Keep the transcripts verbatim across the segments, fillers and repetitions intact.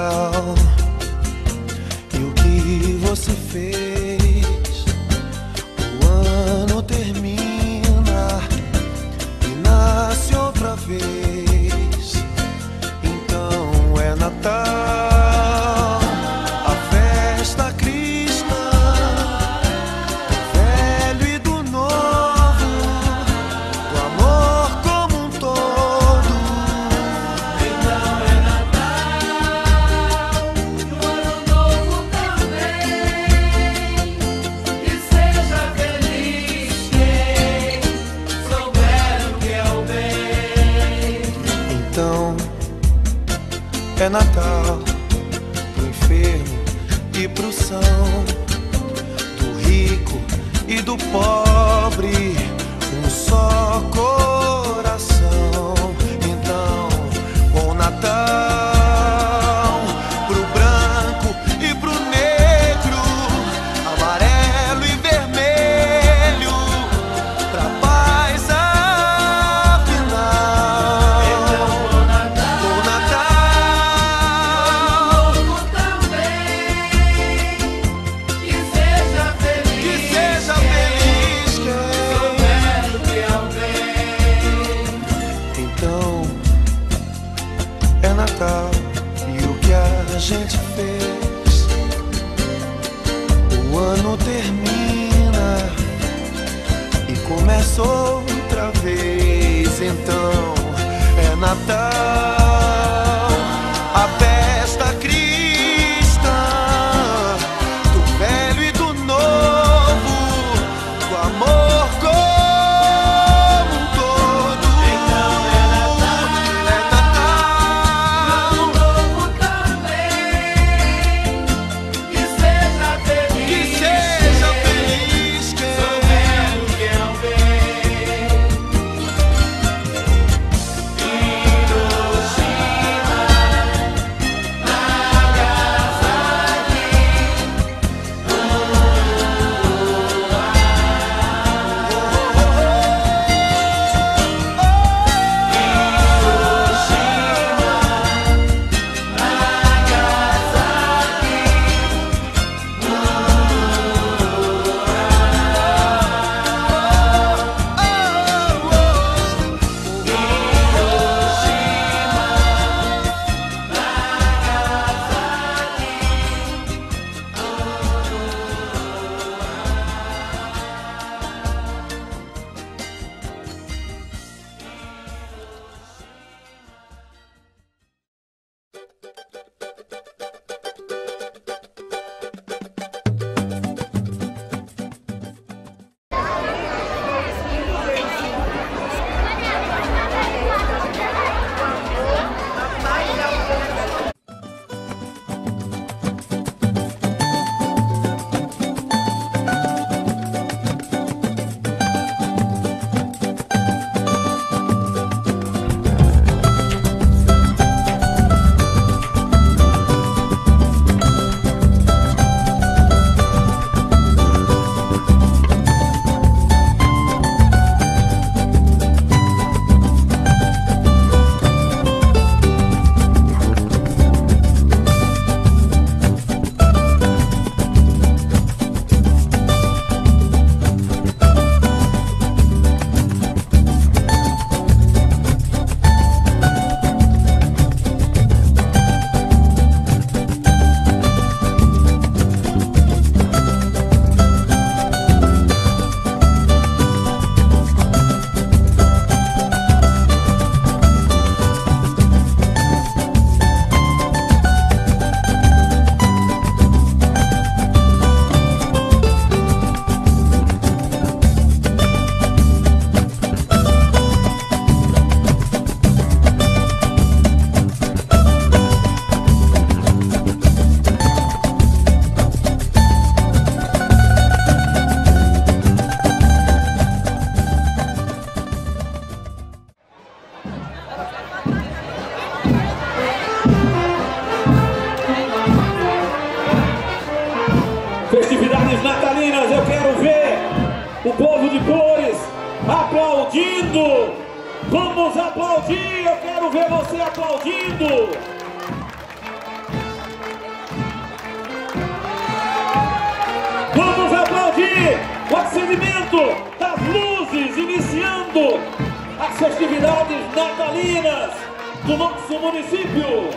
Natal. E o que você fez? O ano termina e nasce outra vez. Então é Natal, a festa cristã, do velho e do novo, do amor como um todo. Então é Natal, e o ano novo também. E seja feliz quem souber o que é o bem. Então é Natal pro enfermo e pro são, do rico e do pobre, um só coração. Então, bom Natal pro branco e pro negro, amarelo e vermelho, pra paz afinal. Então, bom Natal, Bom Natal, novo também. Que seja feliz que seja feliz quem souber o que é o bem. Então é Natal e o que a gente fez, o ano termina e começa outra vez. Então é Natal, a festa cristã, do velho e do novo, do amor como um todo. Então é Natal, É Natal, novo também. Que seja feliz que seja feliz quem souber o que é o bem. Hiroshima, Nagasaki, festividades natalinas, eu quero ver o povo de Cores aplaudindo. Vamos aplaudir, eu quero ver você aplaudindo. o acendimento das luzes, iniciando as festividades natalinas do nosso município.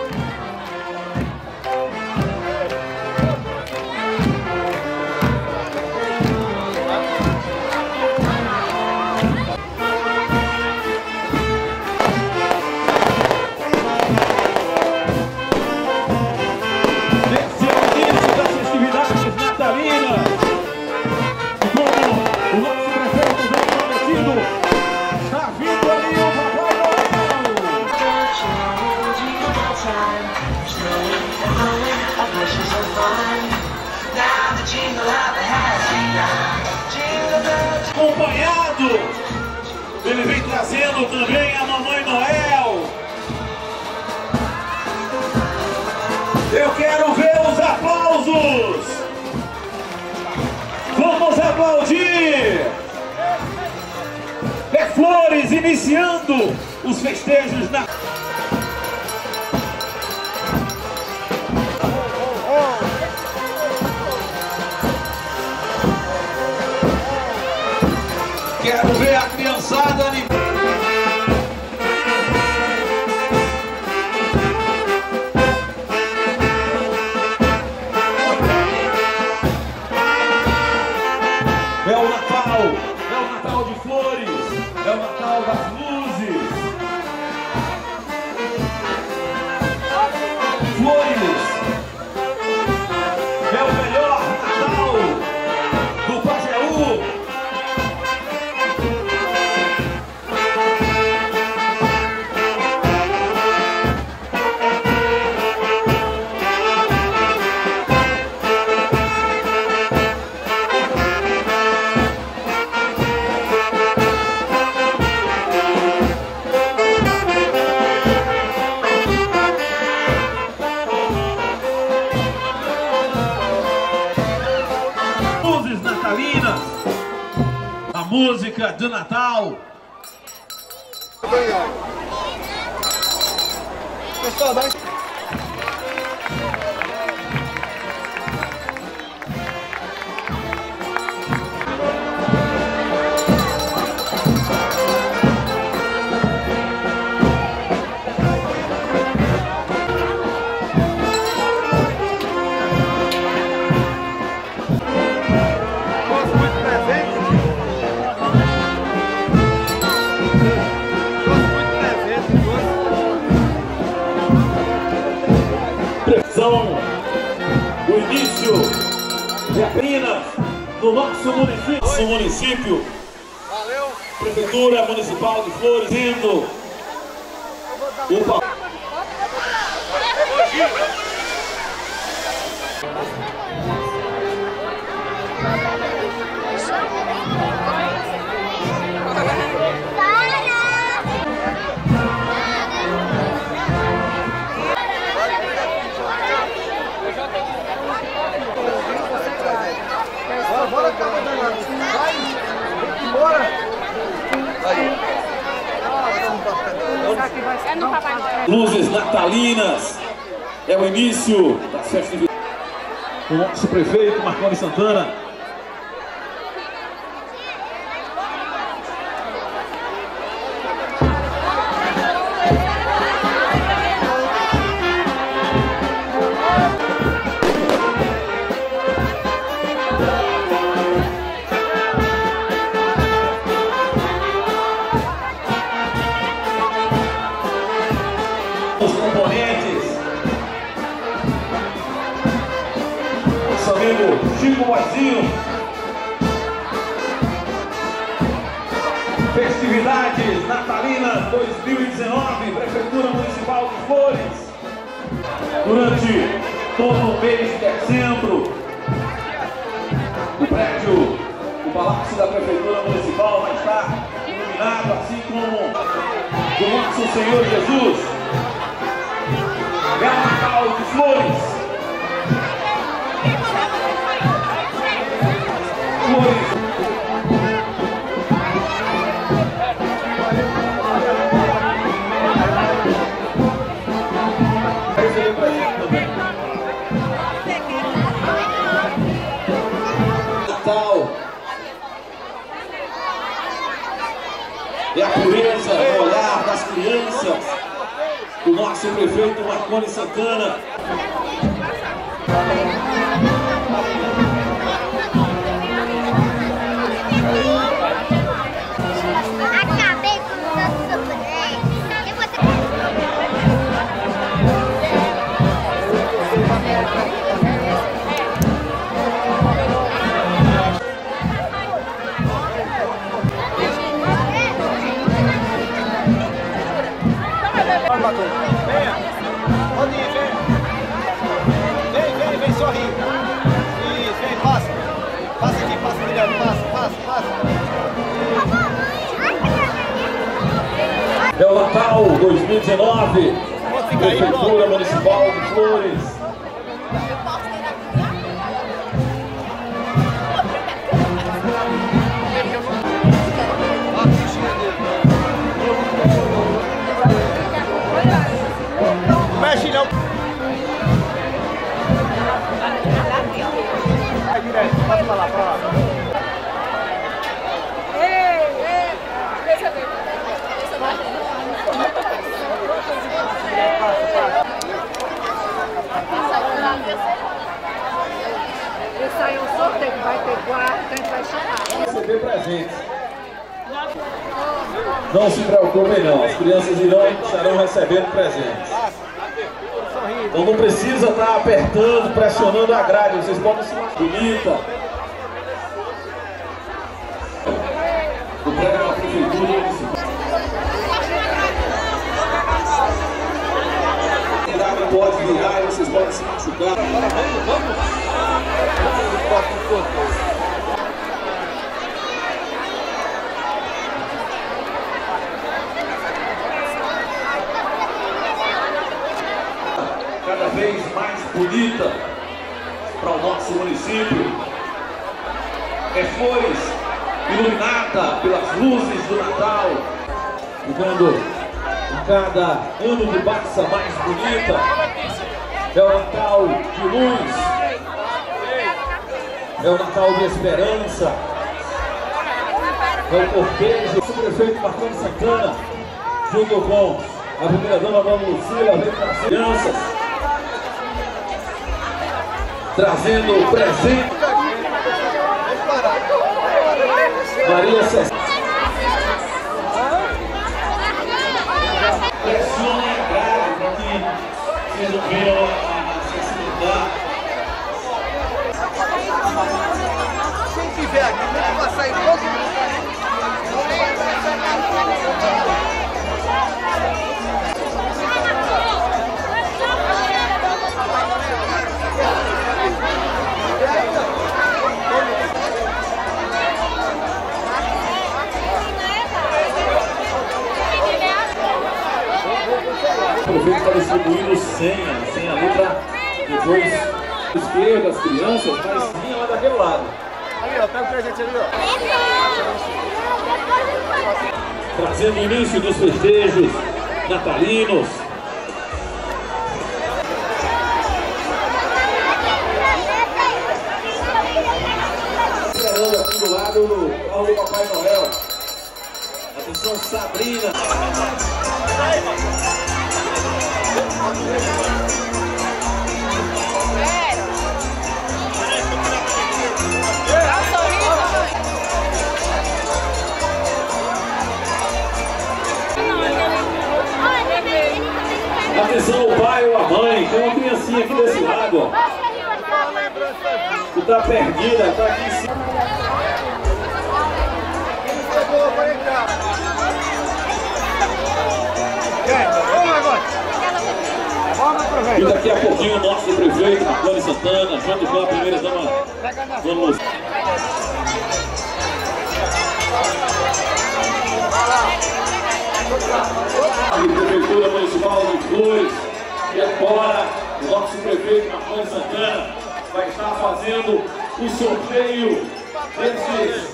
Acompanhado, ele vem trazendo também a Mamãe Noel. Eu quero ver os aplausos. Vamos aplaudir. É Flores iniciando os festejos na... Quero ver a criançada animada. É o Natal, é o Natal de flores, é o Natal das luzes. Flores é o melhor Natal do Pajeú. A música do Natal. Pessoal, dá o início de apenas no nosso município. Nosso município, Valeu. Prefeitura Municipal de Flores, indo o pa... Bora, cara, vai embora. Aí. Luzes natalinas, é o início das festividades. O nosso prefeito Marconi Santana. Os componentes, nosso amigo Chico Boizinho. Festividades natalinas dois mil e dezenove, Prefeitura Municipal de Flores. Durante todo o mês de dezembro, o prédio, o Palácio da Prefeitura Municipal vai estar iluminado, assim como o nosso Senhor Jesus. É o Natal de Flores. Flores. Natal nosso prefeito Marconi Santana. Acabei com o nosso boneco. E você... Venha, pode ir, vem. Vem, vem, vem, sorri. Isso, vem, passa. Passa aqui, passa, Guilherme, passa, passa, passa. É o Natal dois mil e dezenove, Prefeitura Municipal de Flores. Mexe não. Vai direto, passa pra lá, pra lá. Ei, ei, deixa eu ver. Deixa eu ver. Esse aí é um sorteio que vai ter guarda, a gente vai chamar. Receber presentes. Não se preocupem não, as crianças irão, estarão recebendo presentes. Então não precisa estar apertando, pressionando a grade, vocês podem se mostrar bonita. O prédio da Prefeitura Municipal. A grade pode virar e vocês podem se machucar. Vamos, vamos. Cada vez mais bonita para o nosso município. É flores iluminada pelas luzes do Natal, ficando a cada ano de passa mais bonita. É o Natal de luz, é o Natal de esperança, é o cortejo. O prefeito Marconi Santana, junto com a primeira-dama Dona Lucila, vem para as crianças, trazendo presente. Maria Cecília. Pressione a grade para que vocês não venham a acessibilidade. Quem tiver aqui, tem que passar em todo mundo. O prefeito está distribuindo senha, senha ali para depois esquerda, as crianças, mas vinha lá daquele lado. Ali, ó, pega o presente ali, ó. Trazendo o início dos festejos natalinos. Esperando aqui do lado do carro do Papai Noel. Atenção, Sabrina. Atenção, o pai ou a mãe, tem uma criancinha aqui desse lado, ó. Tu tá perdida, tá aqui em cima. E daqui a pouquinho o nosso prefeito, Marconi Santana, junto com a primeira dama, Dona Lucila. Prefeitura Municipal de Flores, e agora o nosso prefeito Marconi Santana vai estar fazendo o sorteio desses.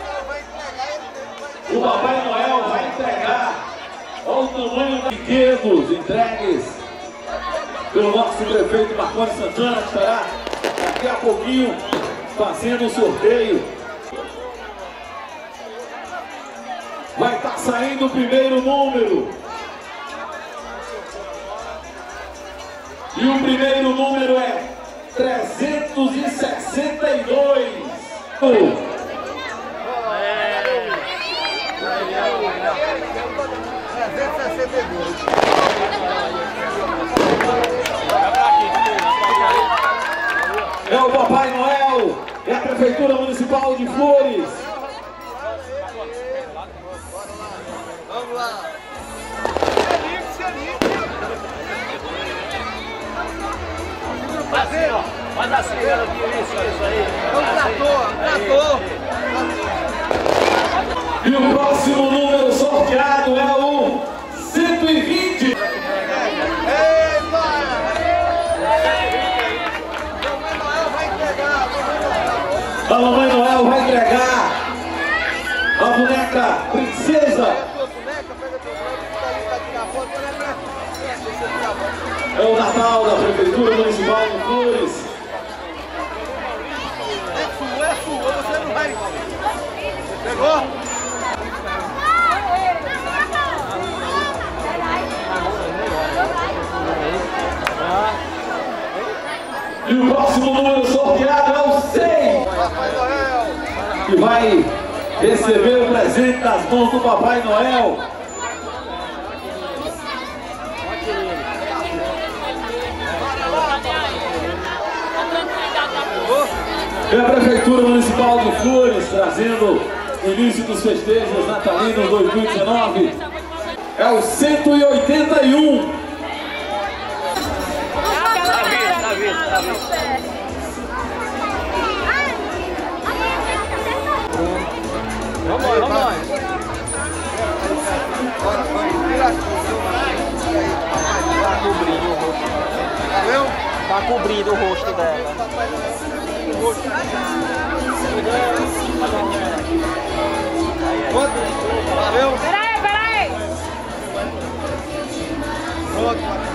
O Papai Noel vai entregar, olha o tamanho dos brinquedos entregues pelo nosso prefeito Marconi Santana, que estará daqui a pouquinho fazendo o sorteio. Vai estar saindo o primeiro número. E o primeiro número é trezentos e sessenta e dois. trezentos e sessenta e dois. É o Papai Noel, é a Prefeitura Municipal de Flores. Vamos lá. Assim, ó. Faz assim, ela viu isso, isso aí. É um trator, trator. E o próximo número sorteado é o cento e vinte. Ei, para! Mamãe Noel vai entregar. A Mamãe Noel vai entregar a boneca princesa. Tua boneca, pega teu boneco, fica ali pra tirar foto. Deixa eu tirar foto. É o Natal da Prefeitura Municipal de Flores. É sua, é sua, você não vai. Pegou? E o próximo número sorteado é o cem. Papai Noel. Que vai receber o presente das mãos do Papai Noel. E a Prefeitura Municipal de Flores trazendo o início dos festejos natalinos dois mil e dezenove. É o cento e oitenta e um. Vamos, vamos. Bora, vai, vira aqui. Tá cobrindo o rosto. Valeu? Tá cobrindo o rosto dela. Valeu? Peraí, peraí. Pronto.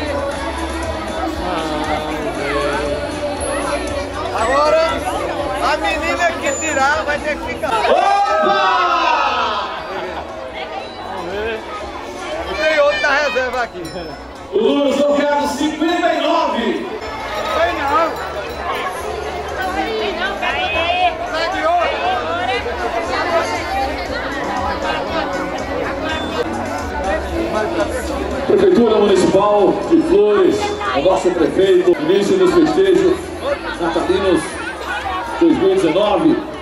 Agora, a menina que tirar vai ter que ficar. Opa! Tem outro na reserva aqui. O número sorteado cinquenta e nove. Foi não. Sai de olho. Prefeitura Municipal de Flores, o nosso prefeito, início dos festejos natalinos dois mil e dezenove.